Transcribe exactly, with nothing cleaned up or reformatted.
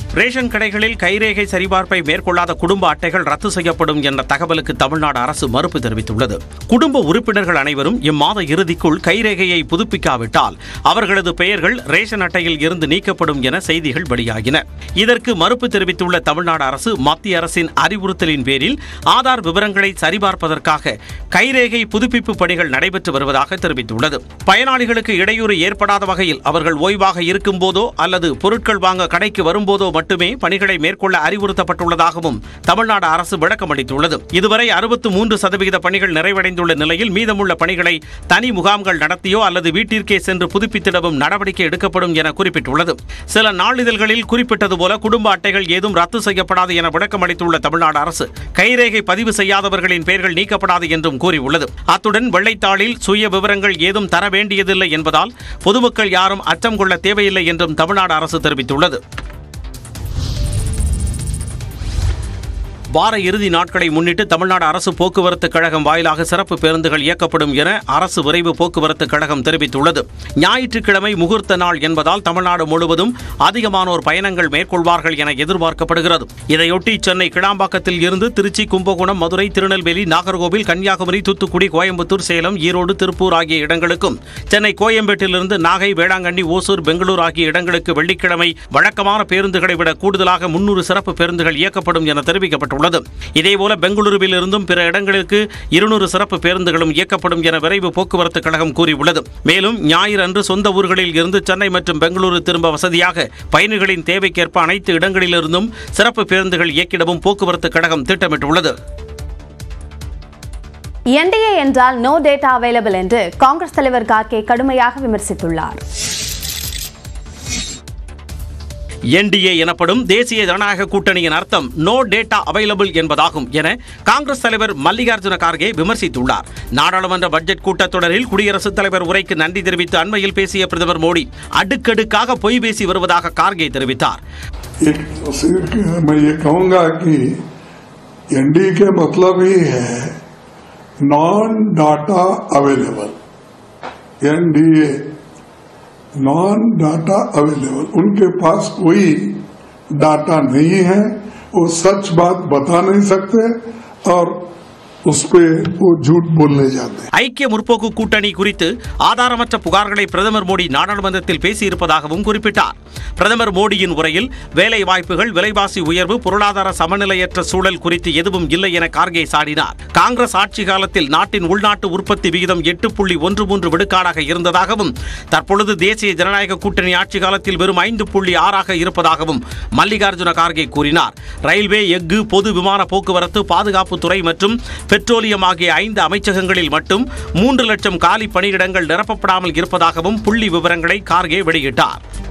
Ration கடைகளில் கைரேகை சரிபார்ப்பை மேற்கொள்ளாத குடும்ப அட்டைகள் ரத்து செய்யப்படும் என்ற தகவலுக்கு தமிழ்நாடு அரசு மறுப்பு தெரிவித்துள்ளது. குடும்ப உறுப்பினர்கள் அனைவரும் இம்மாத இறுதிக்குள் கைரேகையை புதுப்பிக்காவிட்டால் அவர்களது பெயர்கள் ரேஷன் அட்டையில் இருந்து நீக்கப்படும் என செய்திகள் வெளியாகின. இதற்கு மறுப்பு தெரிவித்துள்ள தமிழ்நாடு அரசு மத்திய அரசின் அறிவுறுத்தலின் பேரில் ஆதார் விவரங்களை சரிபார்ப்பதற்காக கைரேகை புதுப்பிப்பு பணிகள் நடைபெற்று வருவதாக தெரிவித்துள்ளது. பயனாளிகளுக்கு இடையூறு ஏற்படாத வகையில் அவர்கள் ஓய்வாக இருக்கும் போதோ அல்லது பொருட்கள் வாங்க கடைக்கு வரும்போதோ மட்டுமே பணிகளை மேற்கொள்ள அறிவுறுத்தப்பட்டுள்ளதாகவும் தமிழ்நாடு அரசு விளக்கமளித்துள்ளது. இதுவரை அறுபத்து மூன்று சதவீத பணிகள் நிறைவடைந்துள்ள நிலையில் மீதமுள்ள பணிகளை தனி முகாம்கள் நடத்தியோ அல்லது வீட்டிற்கே சென்று புதுப்பித்திடவும் நடவடிக்கை எடுக்கப்படும் என குறிப்பிட்டுள்ளது. சில நாளிதழ்களில் குறிப்பிட்டது போல குடும்ப அட்டைகள் ஏதும் ரத்து செய்யப்படாது என விளக்கமளித்துள்ள தமிழ்நாடு அரசு கைரேகை பதிவு செய்யாதவர்களின் பெயர்கள் நீக்கப்படாது என்றும் கூறியுள்ளது. அத்துடன் வெள்ளைத்தாளில் சுய விவரங்கள் ஏதும் தர வேண்டியதில்லை என்பதால் பொதுமக்கள் யாரும் அச்சம் கொள்ள தேவையில்லை என்றும் தமிழ்நாடு அரசு தெரிவித்துள்ளது. வார இறுதி நாட்களை முன்னிட்டு தமிழ்நாடு அரசு போக்குவரத்து கழகம் வாயிலாக சிறப்பு பேருந்துகள் இயக்கப்படும் என அரசு விரைவு போக்குவரத்து கழகம் தெரிவித்துள்ளது. ஞாயிற்றுக்கிழமை முகூர்த்த நாள் என்பதால் தமிழ்நாடு முழுவதும் அதிகமானோர் பயணங்கள் மேற்கொள்வார்கள் என எதிர்பார்க்கப்படுகிறது. இதையொட்டி சென்னை கிளாம்பாக்கத்தில் இருந்து திருச்சி, கும்பகோணம், மதுரை, திருநெல்வேலி, நாகர்கோவில், கன்னியாகுமரி, தூத்துக்குடி, கோயம்புத்தூர், சேலம், ஈரோடு, திருப்பூர் ஆகிய இடங்களுக்கும், சென்னை கோயம்பேட்டிலிருந்து நாகை, வேளாங்கண்ணி, ஓசூர், பெங்களூர் ஆகிய இடங்களுக்கு வெள்ளிக்கிழமை வழக்கமான பேருந்துகளை விட கூடுதலாக முன்னூறு சிறப்பு பேருந்துகள் இயக்கப்படும் என தெரிவிக்கப்பட்டுள்ளது. இதேபோல பெங்களூருவில் இருந்தும் பிற இடங்களுக்கு இருநூறு சிறப்பு பேருந்துகளும் இயக்கப்படும் என விரைவு போக்குவரத்து கழகம் கூறியுள்ளது. மேலும் ஞாயிறு அன்று சொந்த ஊர்களில் இருந்து சென்னை மற்றும் பெங்களூரு திரும்ப வசதியாக பயணிகளின் தேவைக்கேற்ப அனைத்து இடங்களிலிருந்தும் சிறப்பு பேருந்துகள் இயக்கிடவும் போக்குவரத்து கழகம் திட்டமிட்டுள்ளது. என்டிஏ என்றால் நோ டேட்டா அவைலபிள் என்று காங்கிரஸ் தலைவர் கார்கே கடுமையாக விமர்சித்துள்ளார். என்டிஏ எனப்படும் தேசிய ஜனநாயக கூட்டணியின் அர்த்தம் நோ டேட்டா அவைலபிள் என்பதாகும் என காங்கிரஸ் தலைவர் மல்லிகார்ஜுன கார்கே விமர்சித்துள்ளார். நாடாளுமன்ற பட்ஜெட் கூட்டத்தொடரில் குடியரசுத் தலைவர் உரைக்கு நன்றி தெரிவித்து அண்மையில் பேசிய பிரதமர் மோடி அடுக்கடுக்காக பொய் பேசி வருவதாக கார்கே தெரிவித்தார். एनडीए के मतलब ही है non data available, NDA non data available, उनके पास कोई डाटा नहीं है, वो सच बात बता नहीं सकते और ஐக்கிய முற்போக்கு கூட்டணி குறித்து ஆதாரமற்ற புகார்களை பிரதமர் மோடி நாடாளுமன்றத்தில் பேசியிருப்பதாகவும் குறிப்பிட்டார். பிரதமர் மோடியின் உரையில் வேலை வாய்ப்புகள், விலைவாசி உயர்வு, பொருளாதார சமநிலையற்ற சூழல் குறித்து எதுவும் இல்லை என கார்கே சாடினார். காங்கிரஸ் ஆட்சி காலத்தில் நாட்டின் உள்நாட்டு உற்பத்தி விகிதம் எட்டு புள்ளி ஒன்று மூன்று விழுக்காடாக இருந்ததாகவும் தற்பொழுது தேசிய ஜனநாயக கூட்டணி ஆட்சி காலத்தில் வெறும் ஐந்து புள்ளி ஆறாக இருப்பதாகவும் மல்லிகார்ஜுன கார்கே கூறினார். ரயில்வே, எஃகு, பொது விமான போக்குவரத்து, பாதுகாப்புத்துறை மற்றும் பெட்ரோலியம் ஆகிய ஐந்து அமைச்சகங்களில் மட்டும் மூன்று லட்சம் காலி பணியிடங்கள் நிரப்பப்படாமல் இருப்பதாகவும் புள்ளி விவரங்களை கார்கே வெளியிட்டார்.